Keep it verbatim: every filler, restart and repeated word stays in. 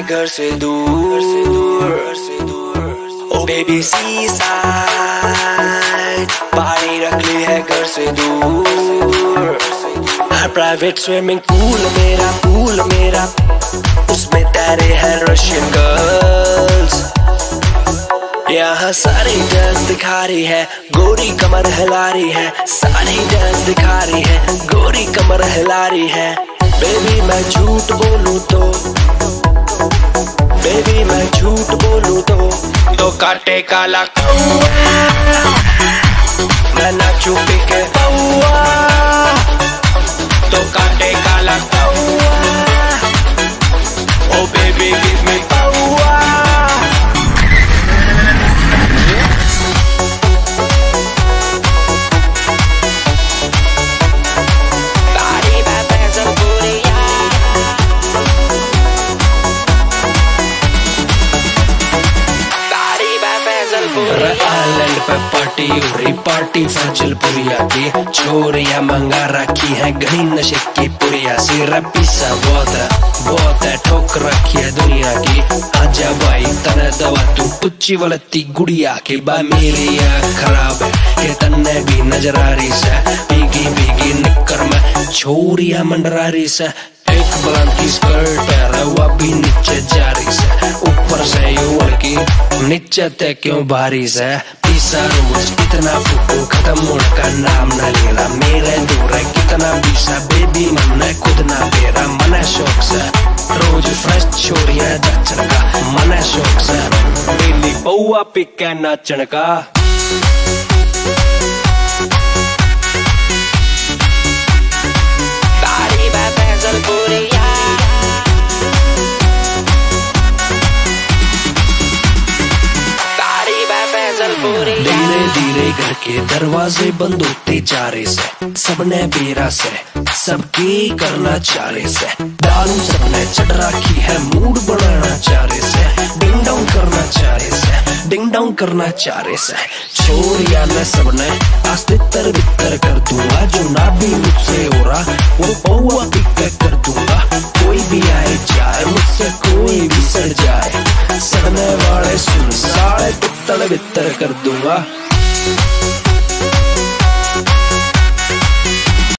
घर से दूर। ओ बेबी सी साइड पानी रख ली है घर से दूर। प्राइवेट स्विमिंग पूल मेरा पूल मेरा, उसमें तैरे हैं रशियन गर्ल्स। यहाँ सारी डांस दिखा रही है, गोरी कमर हिला रही है। सारी डांस दिखा रही है, गोरी कमर हिला रही है। बेबी मैं झूठ बोलूं तो, बेबी मैं झूठ बोलूं तो तो काटे काला कौआ, मैं नाचू पी के पौआ। तो काटे काला कौआ, ओ बेबी गिव मी पौआ। आइलैंड पे पार्टी हो रही, पार्टी फैजलपुरिया की छोरिया मंगा रखी है घनी नशे की पुरिया। सिर पीसा बहुत है बहुत है, ठोक रखी है दुनिया की। आजा भाई तने दवा तू पुच्ची वलती गुड़िया की। बा मेरी आँख खराब है कि तन्ने भी नजर आ रही से, भीगी भीगी निक्कर में छोरिया मंडरा रही से। एक बुलंद की स्कर्ट है रवा भी नीचे जा रही से, ऊपर से यू लड़की नीचे ते क्यों भारी से। पीसा रोज कितना फूटू खत्म मोड़ का नाम न लेना, मेरे दूर है कितना पीसा बेबी मन खुद ना मेरा। मन शौक से रोज फ्रेश छोरिया जाचन का, मन शौक से डेली पौआ पिक नाचन का। धीरे धीरे घर के दरवाजे बंद होते जा रहे से, सबने बेरा से सबकी करना चाह रहे से। दारू सबने चढ़ रखी है, मूड बनाना चाह रहे से। डिंग डोंग करना चाह रहे से, डिंग डोंग करना चाह रहे से। छोरिया ने सबने आज तितर बितर कर दूंगा, जो ना भी मुझसे हो रहा वो पौआ पिक कर दूंगा। कोई भी आए जाए मुझसे कोई भी सड़ जाए, सड़ने वाले सुन साढ़े तितर बितर कर दूंगा।